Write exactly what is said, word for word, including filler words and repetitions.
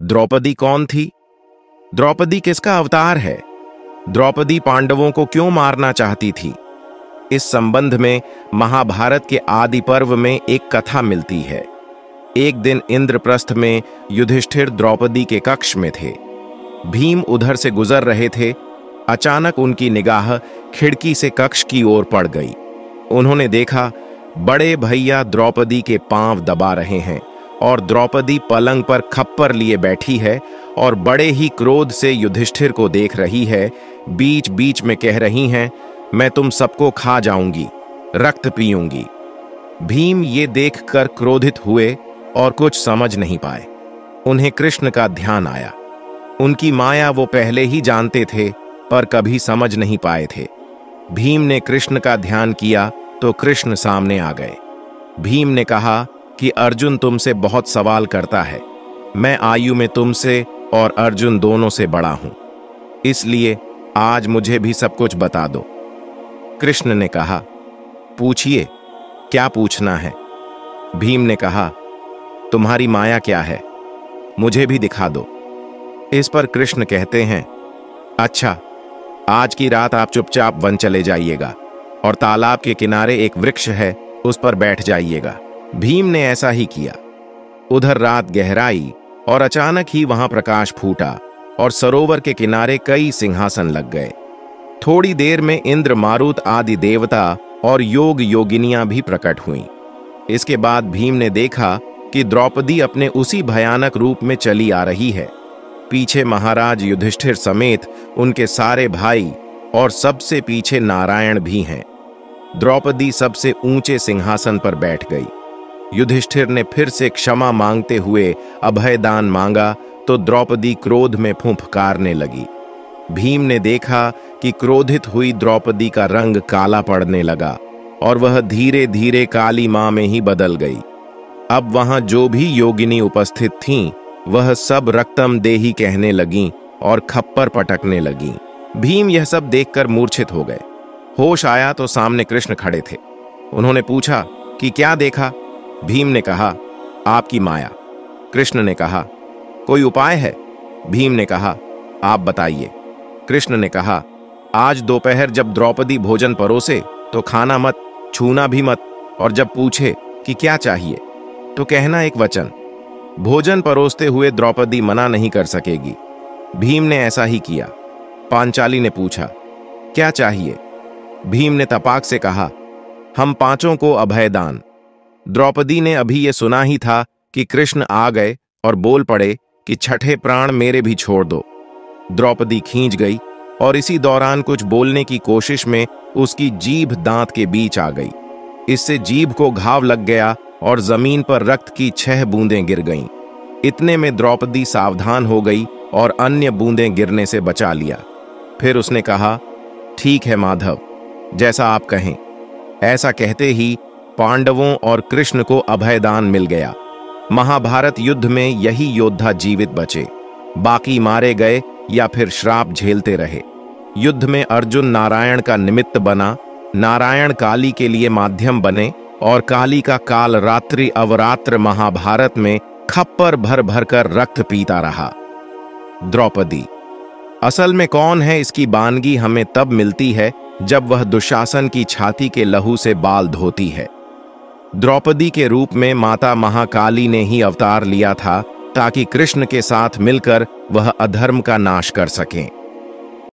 द्रौपदी कौन थी? द्रौपदी किसका अवतार है? द्रौपदी पांडवों को क्यों मारना चाहती थी? इस संबंध में महाभारत के आदि पर्व में एक कथा मिलती है। एक दिन इंद्रप्रस्थ में युधिष्ठिर द्रौपदी के कक्ष में थे। भीम उधर से गुजर रहे थे। अचानक उनकी निगाह खिड़की से कक्ष की ओर पड़ गई। उन्होंने देखा बड़े भैया द्रौपदी के पांव दबा रहे हैं और द्रौपदी पलंग पर खप्पर लिए बैठी है और बड़े ही क्रोध से युधिष्ठिर को देख रही है। बीच बीच में कह रही हैं, मैं तुम सबको खा जाऊंगी, रक्त पीऊंगी। भीम ये देखकर क्रोधित हुए और कुछ समझ नहीं पाए। उन्हें कृष्ण का ध्यान आया। उनकी माया वो पहले ही जानते थे पर कभी समझ नहीं पाए थे। भीम ने कृष्ण का ध्यान किया तो कृष्ण सामने आ गए। भीम ने कहा कि अर्जुन तुमसे बहुत सवाल करता है। मैं आयु में तुमसे और अर्जुन दोनों से बड़ा हूं, इसलिए आज मुझे भी सब कुछ बता दो। कृष्ण ने कहा, पूछिए, क्या पूछना है? भीम ने कहा, तुम्हारी माया क्या है? मुझे भी दिखा दो। इस पर कृष्ण कहते हैं, अच्छा, आज की रात आप चुपचाप वन चले जाइएगा और तालाब के किनारे एक वृक्ष है, उस पर बैठ जाइएगा। भीम ने ऐसा ही किया। उधर रात गहराई और अचानक ही वहां प्रकाश फूटा और सरोवर के किनारे कई सिंहासन लग गए। थोड़ी देर में इंद्र, मारुत आदि देवता और योग योगिनियां भी प्रकट हुईं। इसके बाद भीम ने देखा कि द्रौपदी अपने उसी भयानक रूप में चली आ रही है। पीछे महाराज युधिष्ठिर समेत उनके सारे भाई और सबसे पीछे नारायण भी हैं। द्रौपदी सबसे ऊंचे सिंहासन पर बैठ गई। युधिष्ठिर ने फिर से क्षमा मांगते हुए अभयदान मांगा तो द्रौपदी क्रोध में फुंफकारने लगी। भीम ने देखा कि क्रोधित हुई द्रौपदी का रंग काला पड़ने लगा और वह धीरे धीरे काली मां में ही बदल गई। अब वहां जो भी योगिनी उपस्थित थीं, वह सब रक्तम देही कहने लगीं और खप्पर पटकने लगीं। भीम यह सब देखकर मूर्छित हो गए। होश आया तो सामने कृष्ण खड़े थे। उन्होंने पूछा कि क्या देखा? भीम ने कहा, आपकी माया। कृष्ण ने कहा, कोई उपाय है? भीम ने कहा, आप बताइए। कृष्ण ने कहा, आज दोपहर जब द्रौपदी भोजन परोसे तो खाना मत, छूना भी मत, और जब पूछे कि क्या चाहिए तो कहना एक वचन। भोजन परोसते हुए द्रौपदी मना नहीं कर सकेगी। भीम ने ऐसा ही किया। पांचाली ने पूछा, क्या चाहिए? भीम ने तपाक से कहा, हम पांचों को अभयदान। द्रौपदी ने अभी ये सुना ही था कि कृष्ण आ गए और बोल पड़े कि छठे प्राण मेरे भी छोड़ दो। द्रौपदी खींच गई और इसी दौरान कुछ बोलने की कोशिश में उसकी जीभ दांत के बीच आ गई। इससे जीभ को घाव लग गया और जमीन पर रक्त की छह बूंदें गिर गईं। इतने में द्रौपदी सावधान हो गई और अन्य बूंदें गिरने से बचा लिया। फिर उसने कहा, ठीक है माधव, जैसा आप कहें। ऐसा कहते ही पांडवों और कृष्ण को अभयदान मिल गया। महाभारत युद्ध में यही योद्धा जीवित बचे, बाकी मारे गए या फिर श्राप झेलते रहे। युद्ध में अर्जुन नारायण का निमित्त बना, नारायण काली के लिए माध्यम बने और काली का काल रात्रि अवरात्र महाभारत में खप्पर भर भर कर रक्त पीता रहा। द्रौपदी असल में कौन है, इसकी बानगी हमें तब मिलती है जब वह दुशासन की छाती के लहू से बाल धोती है। द्रौपदी के रूप में माता महाकाली ने ही अवतार लिया था ताकि कृष्ण के साथ मिलकर वह अधर्म का नाश कर सकें।